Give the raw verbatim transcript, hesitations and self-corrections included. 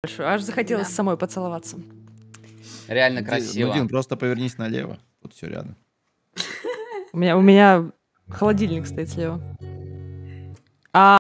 большое. Аж захотелось Да. самой поцеловаться. Реально Ди- красиво. Ну, Дин, просто повернись налево. Вот все рядом. У меня, у меня холодильник стоит слева. А